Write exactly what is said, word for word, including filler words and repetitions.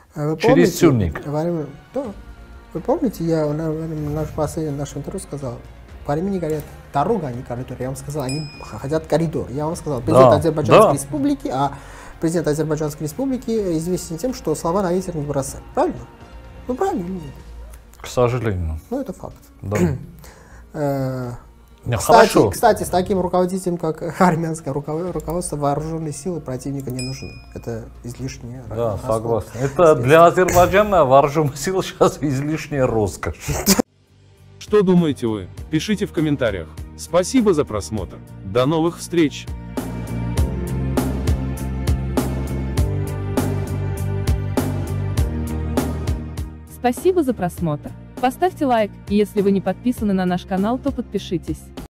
Вы Через помните, Сюрник. во время- да. Вы помните, я на, на наш последний наш интервью сказал, по времени говорят дорога, а не коридор. Я вам сказал, они хотят коридор. Я вам сказал, президент Да, Азербайджанской да. республики, а президент Азербайджанской республики известен тем, что слова на ветер не бросает. Правильно? Ну правильно или нет? К сожалению. Ну это факт. Да. Э, Не, Кстати, хорошо. кстати, с таким руководителем, как армянское руковод- руководство, вооруженные силы противника не нужны. Это излишнее. Да, расход. согласен. Это для Азербайджана вооруженных сил сейчас излишняя роскошь. Что думаете вы? Пишите в комментариях. Спасибо за просмотр. До новых встреч! Спасибо за просмотр. Поставьте лайк, и если вы не подписаны на наш канал, то подпишитесь.